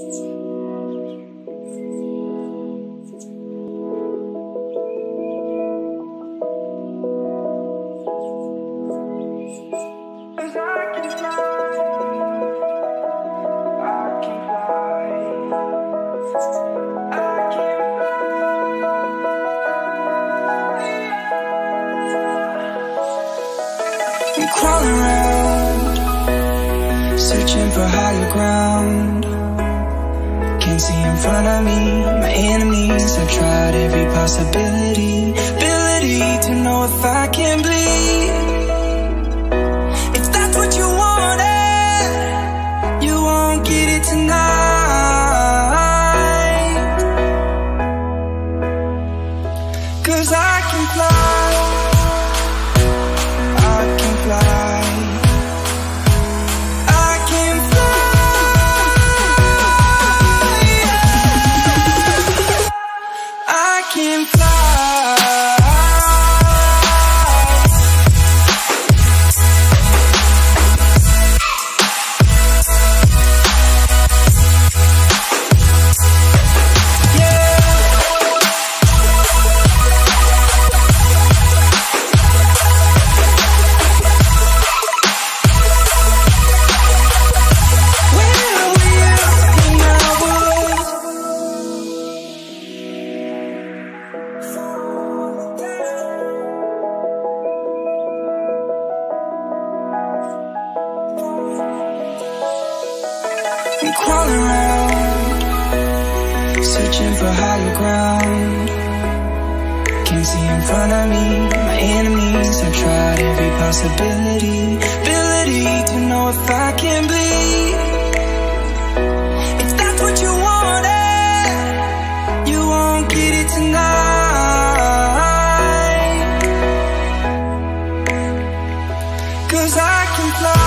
Crawling around, searching for higher ground. Can't see in front of me, my enemies. I've tried every possibility, ability to know if I can bleed. If that's what you wanted, you won't get it tonight. 'Cause I can fly, I'm crawling around, searching for higher ground. Can't see in front of me, my enemies. I've tried every possibility, ability to know if I can bleed. If that's what you wanted, you won't get it tonight. 'Cause I can fly,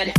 dead.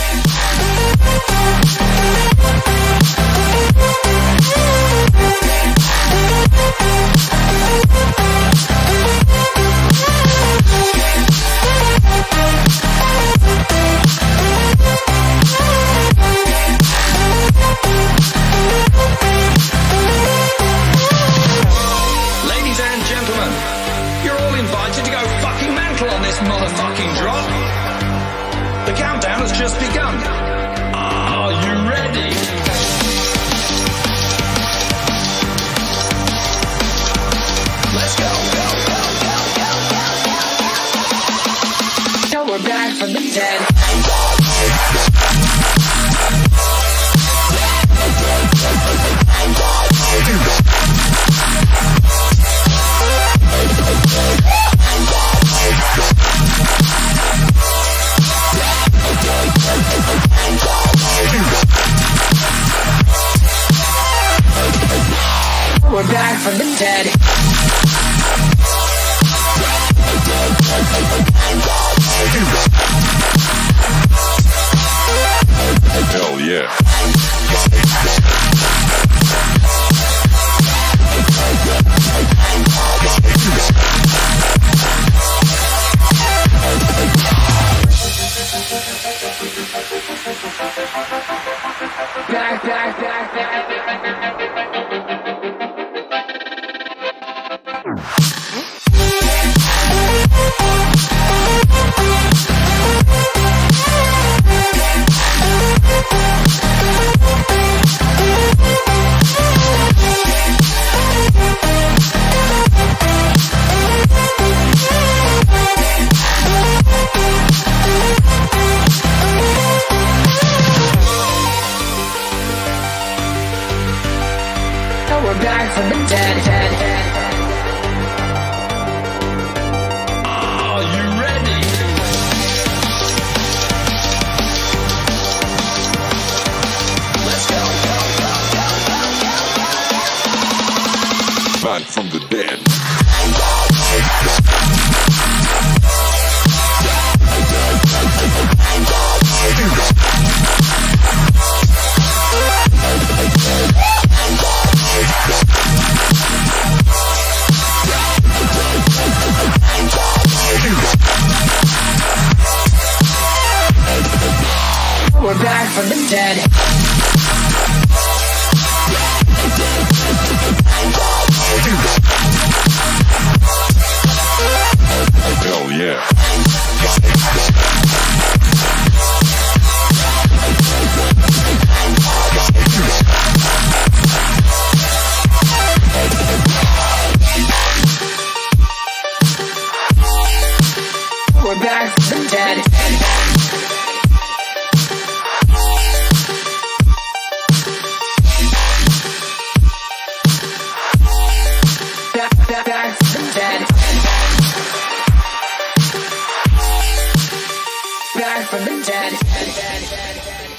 Ladies and gentlemen, you're all invited to go fucking mental on this motherfucking drop. The countdown has just begun. Are you ready? Let's go. So we're back from the dead. We're back from the dead. Hell yeah. Back. We're back from the dead. Are you ready? Let's go. Back from the dead. We're back from the dead. Hell yeah. We're back from the dead. Back from the dead. Back from the dead.